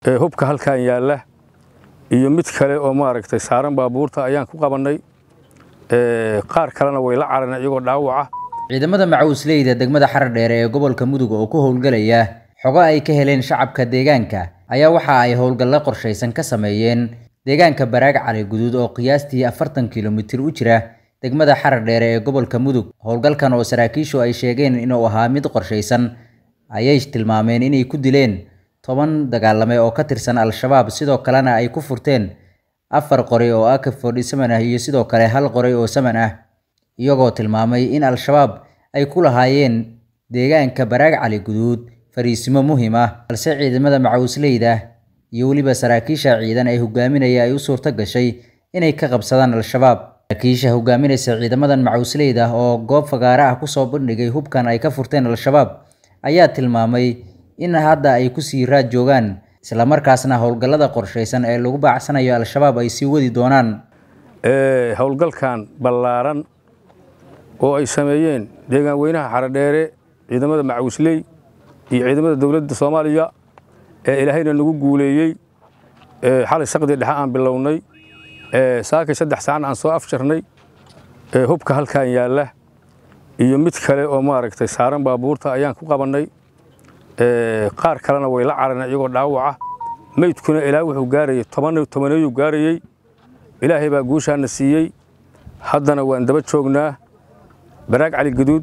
hubka halkan yaala iyo mid kale oo maaragtay saaran baabuurta ayaan ku qabanay qaar kalena way la caranay iyagoo dhaawac ah. ciidamada macawisleyda degmada Xaradheere ee gobolka Mudug oo ku howlgalaya xogo ay ka heleen shacabka deegaanka ayaa waxa ay howlgal qorsheysan ka sameeyeen deegaanka Baraag Cali Guduud oo qiyaastii 40 kiiloomitir u jira degmada Xaradheere ee gobolka Mudug. howlgalkan oo saraakiishu ay sheegeen inuu ahaa mid qorsheysan ayay tilmaameen inay ku dileen 10 dagaalame oo ka tirsan Al-Shabaab sidoo kalena ay ku furteen 4 qori oo AK-47 ah iyo sidoo kale 1 qori oo saman ah iyagoo tilmaamay in Al-Shabaab ay ku lahaayeen deegaanka Baraag Cali Guduud fariisimo muhiim ah balse ciidamada macawisleyda iyo waliba saraakiisha ciidan ay hogaaminaya ay u suurta gashay inay ka qabsadaan Al-Shabaab. saraakiisha hogaaminaysa ciidamadan macawisleyda oo goob fagaara ah ku soo bandhigay hubkan ay ka furteen Al-Shabaab ayaa tilmaamay in hadda ay ku sii raad joogaan isla markaasna howlgallada qorsheysan ee lagu baacsanayo Al-Shabaab ay sii wadi doonaan. howlgalkan ballaaran oo ay sameeyeen deegaan weynaha Xaradheere ciidamada macawisley iyo ciidamada dawladda Soomaaliya ee ilaahayna nagu guuleeyay xalay shaqadii dhexe aan bilownay saaka 3 saac aan soo afjarnay hubka halkan yaala iyo mid kale oo maaragtay saaran baabuurta ayaan ku qabanay qaar kalena way la caranay iyagoo dhaawac ah. meydkuna ilaa wuxuu gaarayay 10 gaarayay ilaahay baa guushaana siiyay. haddana waan daba joognaa Baraag Cali Guduud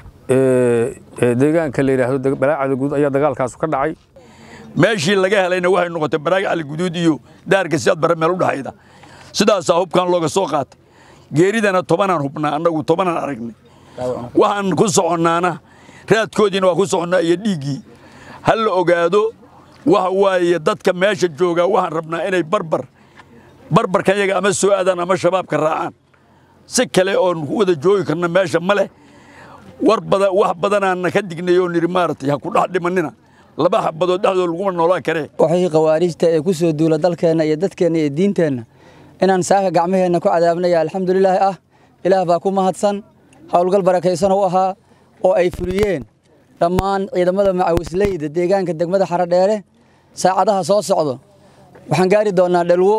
deegaanka la yiraahdo Baraag Cali Guduud ayaa dagaalkaas ka dhacay. meeshii laga helayna waxay noqotay Baraag Cali Guduud iyo daarka siyaad bare meel u dhaxayda sidaas hubkan looga soo qaatay geeridana 10 aan hubnaa anagu 10 aan aragnay waxaan ku soconaana raadkoodina waa ku soconaa iyo dhiigi hal la ogaado waxa waaye dadka meesha jooga waxaan rabnaa inay barbarkan iyaga ama soo aadaan ama shabaabka raacaan si kale oo wada joogi karna meesha male wax badan aan ka dignay oo niri maartay ha ku dhax dhimanina laba xabadood dhaxdood lagu noolaa kare waxay qawaarijta ee ku soo duula dalkeena iyo dadkeena iyo diinteena inaan saaka gacmaheena ku cadaabnay alxamdulillaah ilaah baa ku mahadsan howlgal barakeysan oo ahaa oo ay fuliyeen dhammaan ciidamada macawisleyda deegaanka degmada Xaradheere saacadaha soo socdo waxaan gaari doonaa dhalwo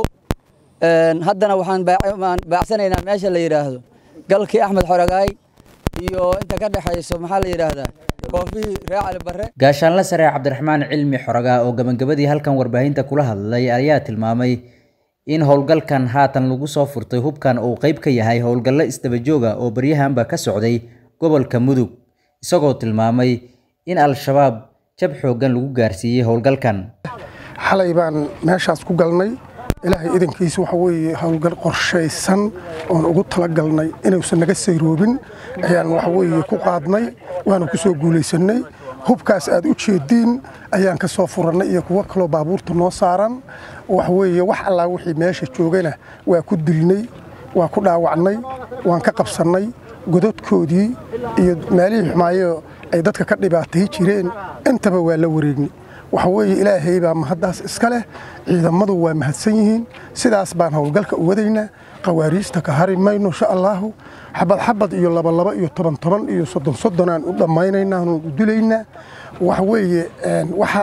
haddana waxaan baacsanaynaa meesha la yiraahdo galkii Axmed Xoragaay iyo inta ka dhaxayso maxaa la yiraahdaa koofi Cali Barre. gaashaanle sare Cabdiraxmaan Cilmi Xoraga oo gabagabadii halkan warbaahinta kula hadlay ayaa tilmaamay in howlgalkan haatan lagu soo furtay hubkan uu qayb ka yahay howlgallo isdaba jooga oo baryahanba ka socday gobolka Mudug isagoo tilmaamay in Al-Shabaab jab xoogan lagu gaarsiiyay howlgalkan. xalay baan meeshaas ku galnay ilaahay idankiisa waxa weeye howlgal qorsheysan oo ugu tala galnay inaysan naga sayroobin ayaan waxa weeye ku qaadnay waana ku soo guuleysanay hubkaas aad u jeedin ayaan ka soo furanay iyo kuwa kale baabuurta noo saaran wax weeye wax alla wixii meesha joogana waa ku dilnay waa ku dhaawacnay waan ka qabsanay godadkoodii iyo meelihii xumaayo ay dadka ka dhibaatay jireen intaba waa la wareegnay waxa weeye ilaahay baa mahadaas iska leh ciidamadu waa mahadsan yihiin sidaas baan howlgalka u wadaynaa qawaariista ka hari mayno insha Allah xabad iyo laba iyo 10 iyo 30 aan u dhamaynaynaa oo u dilaynaa waxa weeye waxa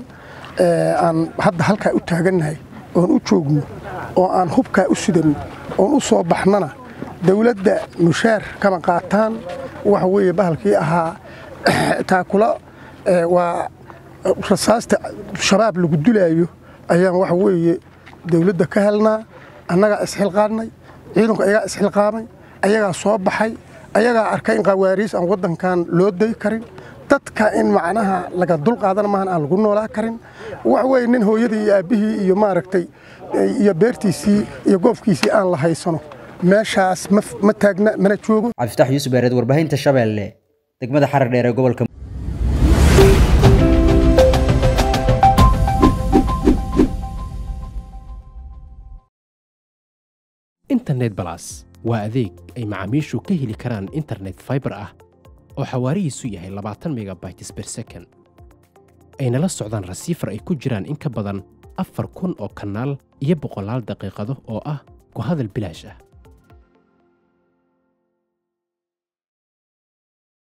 aan hadda halka u taaganahay oo u joogno oo aan hubka u sidan oo u soo baxnana dawladda mushaar kama qaataan waxa weeye bahalkii ahaa taakula waa rasaasta shabaab lagu dilaayo ayaan waxa weeye dawladda ka helnaa annaga isxilqaanay ciidanku ayaga isxilqaamay ayaga soo baxay ayaga arkay in qawaariis aan wadankan loo day karin dadka in macnaha laga dul qaadan maahan aan lagu noolaa karin wax weeye nin hooyadii iyo aabihii iyo maaragtay iyo beertiisii iyo goofkiisii aan la haysano meeshaas ma taagna mana joogo. Cabdifatax Yuusuf Beered warbaahinta Shabeelle degmada Xaradheere ee gobolka internet plus waa adeeg ay macaamiishu ka heli karaan internet fiber ah oo xawaarihiisu yahay 20 megabytes per second ayna la socdaan rasiifar ay ku jiraan in ka badan 4,000 oo kanaal iyo 100 daqiiqado oo ah ku hadal bilaash ah.